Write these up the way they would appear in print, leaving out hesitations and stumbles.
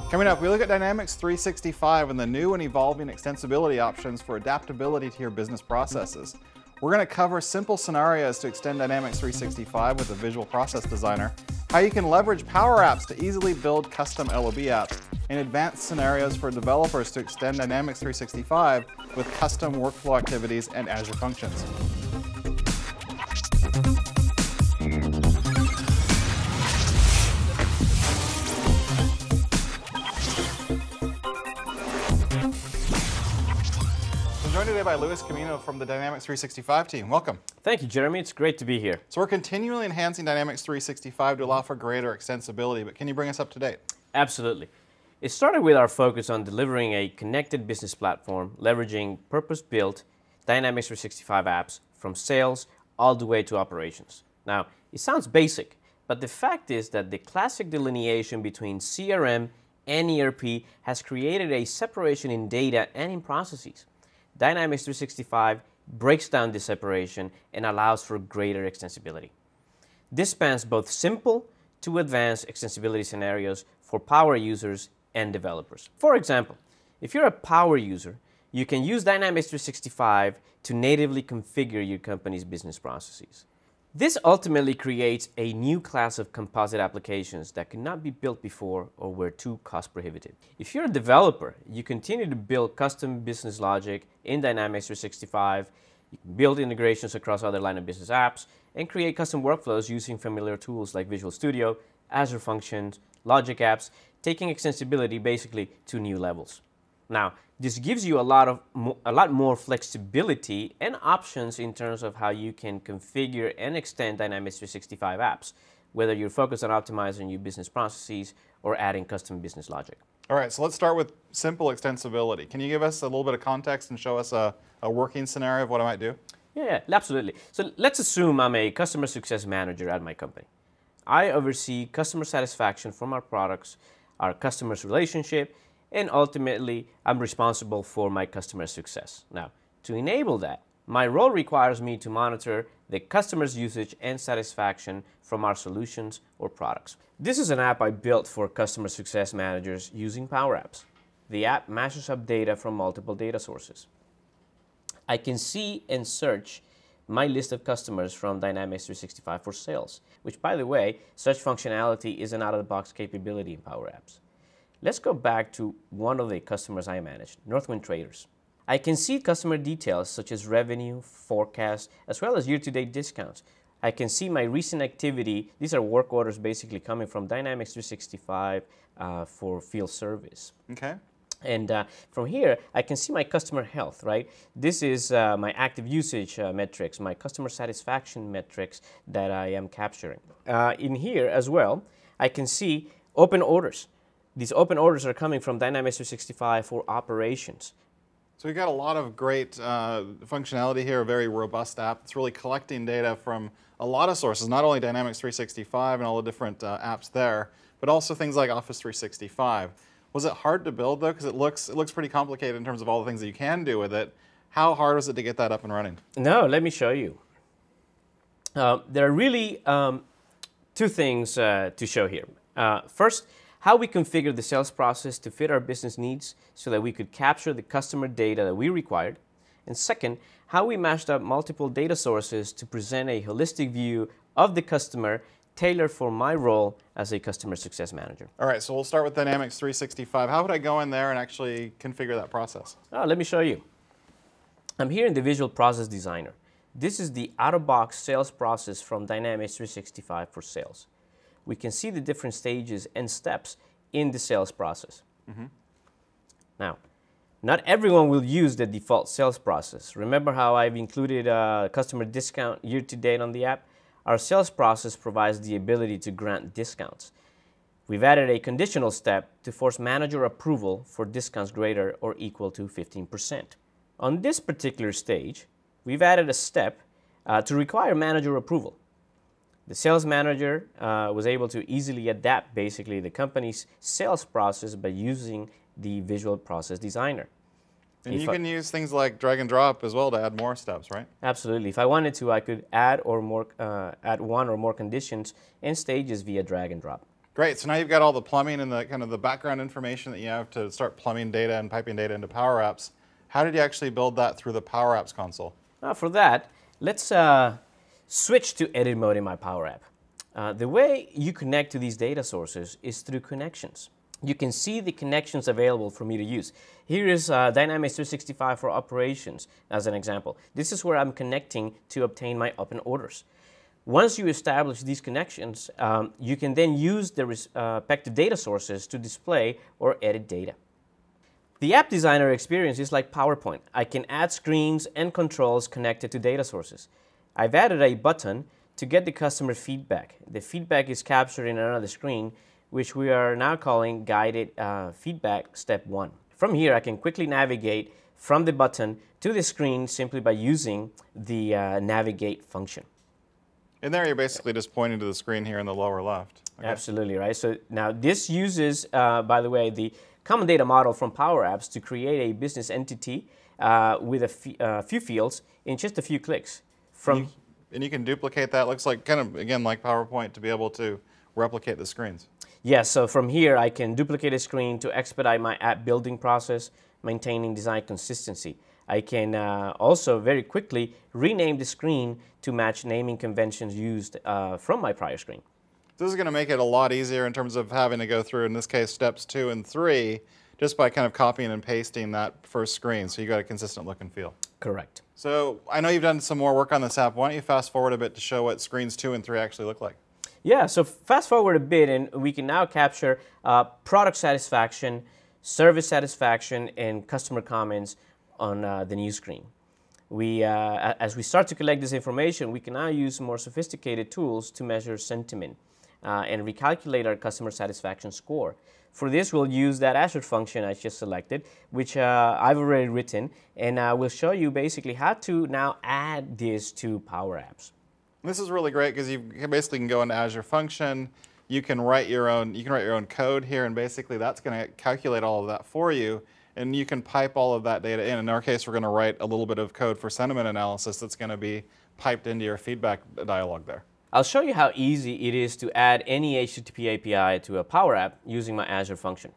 Coming up, we look at Dynamics 365 and the new and evolving extensibility options for adaptability to your business processes. We're going to cover simple scenarios to extend Dynamics 365 with a visual process designer, how you can leverage PowerApps to easily build custom LOB apps, and advanced scenarios for developers to extend Dynamics 365 with custom workflow activities and Azure Functions. I'm joined today by Camino from the Dynamics 365 team. Welcome. Thank you, Jeremy. It's great to be here. So we're continually enhancing Dynamics 365 to allow for greater extensibility, but can you bring us up to date? Absolutely. It started with our focus on delivering a connected business platform, leveraging purpose-built Dynamics 365 apps from sales all the way to operations. Now, it sounds basic, but the fact is that the classic delineation between CRM and ERP has created a separation in data and in processes. Dynamics 365 breaks down this separation and allows for greater extensibility. This spans both simple to advanced extensibility scenarios for power users and developers. For example, if you're a power user, you can use Dynamics 365 to natively configure your company's business processes. This ultimately creates a new class of composite applications that could not be built before or were too cost prohibitive. If you're a developer, you continue to build custom business logic in Dynamics 365, you can build integrations across other line of business apps, and create custom workflows using familiar tools like Visual Studio, Azure Functions, Logic Apps, taking extensibility basically to new levels. Now, this gives you a lot more flexibility and options in terms of how you can configure and extend Dynamics 365 apps, whether you're focused on optimizing your business processes or adding custom business logic. All right, so let's start with simple extensibility. Can you give us a little bit of context and show us a working scenario of what I might do? Yeah, absolutely. So let's assume I'm a customer success manager at my company. I oversee customer satisfaction from our products, our customers' relationship, and ultimately, I'm responsible for my customer success. Now, to enable that, my role requires me to monitor the customer's usage and satisfaction from our solutions or products. This is an app I built for customer success managers using PowerApps. The app mashes up data from multiple data sources. I can see and search my list of customers from Dynamics 365 for sales, which, by the way, such functionality is an out-of-the-box capability in PowerApps. Let's go back to one of the customers I managed, Northwind Traders. I can see customer details such as revenue, forecast, as well as year-to-date discounts. I can see my recent activity. These are work orders basically coming from Dynamics 365 for field service. Okay. And from here, I can see my customer health, right? This is my active usage metrics, my customer satisfaction metrics that I am capturing. In here as well, I can see open orders. These open orders are coming from Dynamics 365 for operations. So we've got a lot of great functionality here, a very robust app. It's really collecting data from a lot of sources, not only Dynamics 365 and all the different apps there, but also things like Office 365. Was it hard to build though? Because it looks pretty complicated in terms of all the things that you can do with it. How hard was it to get that up and running? No, let me show you. There are really two things to show here. First, how we configure the sales process to fit our business needs so that we could capture the customer data that we required. And second, how we mashed up multiple data sources to present a holistic view of the customer tailored for my role as a customer success manager. All right, so we'll start with Dynamics 365. How would I go in there and actually configure that process? Let me show you. I'm here in the Visual Process Designer. This is the out-of-box sales process from Dynamics 365 for sales. We can see the different stages and steps in the sales process. Now, not everyone will use the default sales process. Remember how I've included a customer discount year-to-date on the app? Our sales process provides the ability to grant discounts. We've added a conditional step to force manager approval for discounts greater or equal to 15%. On this particular stage, we've added a step to require manager approval. The sales manager was able to easily adapt basically the company's sales process by using the Visual Process Designer. And you can use things like drag and drop as well to add more steps, right? Absolutely. If I wanted to, I could add one or more conditions and stages via drag and drop. Great, so now you've got all the plumbing and the kind of the background information that you have to start plumbing data and piping data into PowerApps. How did you actually build that through the PowerApps console? For that, let's switch to edit mode in my PowerApp. The way you connect to these data sources is through connections. You can see the connections available for me to use. Here is Dynamics 365 for Operations as an example. This is where I'm connecting to obtain my open orders. Once you establish these connections, you can then use the respective data sources to display or edit data. The app designer experience is like PowerPoint. I can add screens and controls connected to data sources. I've added a button to get the customer feedback. The feedback is captured in another screen, which we are now calling Guided Feedback Step 1. From here, I can quickly navigate from the button to the screen simply by using the Navigate function. And there you're basically just pointing to the screen here in the lower left. Okay. Absolutely, right? So now this uses, by the way, the common data model from PowerApps to create a business entity with a few fields in just a few clicks. And you can duplicate that. Looks like kind of, again, like PowerPoint to be able to replicate the screens. Yes, so from here I can duplicate a screen to expedite my app building process, maintaining design consistency. I can also very quickly rename the screen to match naming conventions used from my prior screen. This is going to make it a lot easier in terms of having to go through, in this case, steps 2 and 3, just by kind of copying and pasting that first screen, so you got a consistent look and feel. Correct. So I know you've done some more work on this app. Why don't you fast forward a bit to show what screens 2 and 3 actually look like? Yeah, so fast forward a bit and we can now capture product satisfaction, service satisfaction, and customer comments on the new screen. As we start to collect this information, we can now use more sophisticated tools to measure sentiment and recalculate our customer satisfaction score. For this, we'll use that Azure function I just selected, which I've already written, and we'll show you basically how to now add this to PowerApps. This is really great because you basically can go into Azure Function. You can write your own code here, and basically that's going to calculate all of that for you. And you can pipe all of that data in. In our case, we're going to write a little bit of code for sentiment analysis that's going to be piped into your feedback dialog there. I'll show you how easy it is to add any HTTP API to a Power App using my Azure function.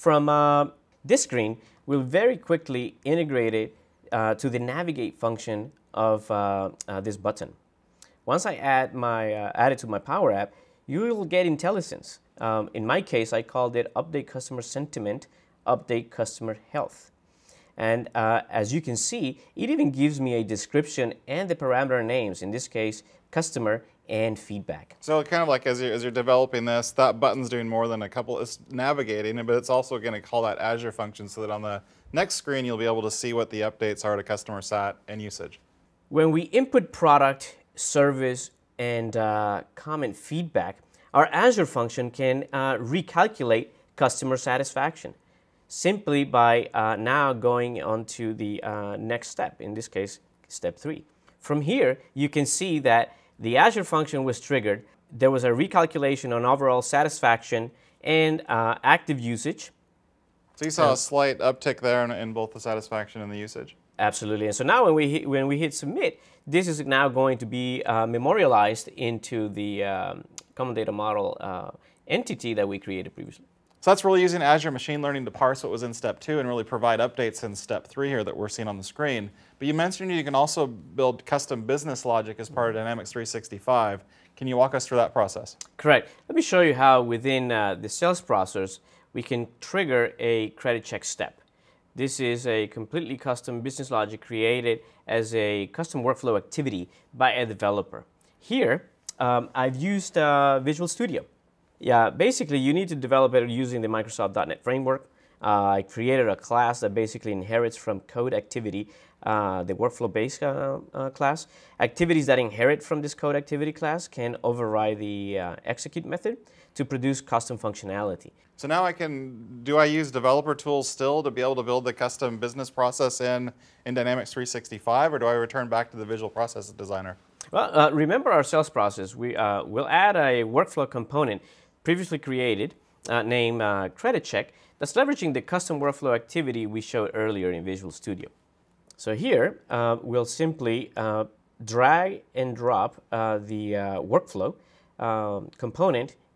From this screen, we'll very quickly integrate it to the Navigate function of this button. Once I add it to my Power App, you will get intelligence. In my case, I called it Update Customer Sentiment, Update Customer Health. And as you can see, it even gives me a description and the parameter names, in this case, customer and feedback. So kind of like as you're developing this, that button's doing more than a couple, it's navigating, but it's also going to call that Azure function so that on the next screen you'll be able to see what the updates are to customer sat and usage. When we input product, service, and comment feedback, our Azure function can recalculate customer satisfaction simply by now going on to the next step, in this case, step 3. From here, you can see that the Azure function was triggered. There was a recalculation on overall satisfaction and active usage. So you saw a slight uptick there in both the satisfaction and the usage? Absolutely. And so now when we hit submit, this is now going to be memorialized into the common data model entity that we created previously. So that's really using Azure Machine Learning to parse what was in Step 2 and really provide updates in Step 3 here that we're seeing on the screen. But you mentioned you can also build custom business logic as part of Dynamics 365. Can you walk us through that process? Correct. Let me show you how within the sales process we can trigger a credit check step. This is a completely custom business logic created as a custom workflow activity by a developer. Here, I've used Visual Studio. Yeah, basically you need to develop it using the Microsoft.NET framework. I created a class that basically inherits from code activity, the workflow-based class. Activities that inherit from this code activity class can override the execute method to produce custom functionality. So now do I use developer tools still to be able to build the custom business process in Dynamics 365, or do I return back to the Visual Process Designer? Well, remember our sales process. We'll add a workflow component previously created named Credit Check that's leveraging the custom workflow activity we showed earlier in Visual Studio. So here, we'll simply drag and drop the workflow component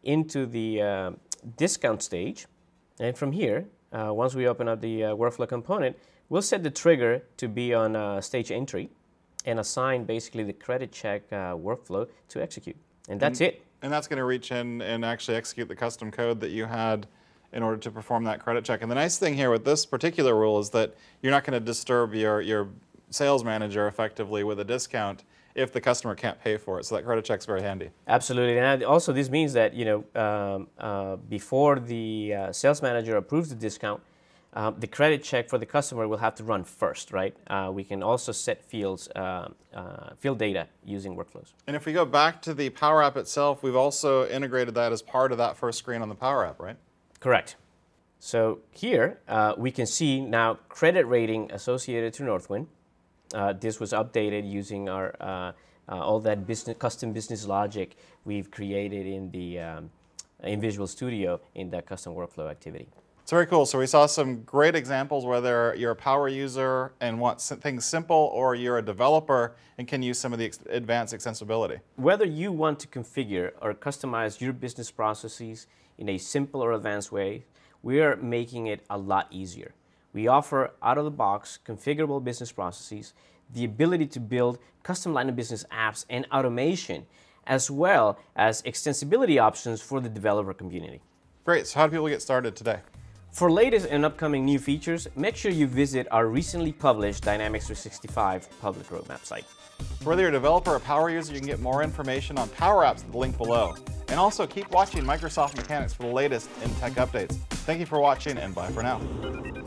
into the discount stage. And from here, once we open up the workflow component, we'll set the trigger to be on stage entry and assign basically the credit check workflow to execute. And that's it. And that's going to reach in and actually execute the custom code that you had in order to perform that credit check. And the nice thing here with this particular rule is that you're not going to disturb your sales manager effectively with a discount if the customer can't pay for it. So that credit check's very handy. Absolutely. And also this means that before the sales manager approves the discount, the credit check for the customer will have to run first, right? We can also set field data using workflows. And if we go back to the Power App itself, we've also integrated that as part of that first screen on the Power App, right? Correct. So here we can see now credit rating associated to Northwind. This was updated using our all that custom business logic we've created in the in Visual Studio in that custom workflow activity. It's very cool. So we saw some great examples whether you're a power user and want things simple, or you're a developer and can use some of the advanced extensibility. Whether you want to configure or customize your business processes in a simple or advanced way, we are making it a lot easier. We offer out-of-the-box configurable business processes, the ability to build custom line of business apps and automation, as well as extensibility options for the developer community. Great. So how do people get started today? For latest and upcoming new features, make sure you visit our recently published Dynamics 365 public roadmap site. Whether you're a developer or a power user, you can get more information on PowerApps at the link below. And also keep watching Microsoft Mechanics for the latest in tech updates. Thank you for watching, and bye for now.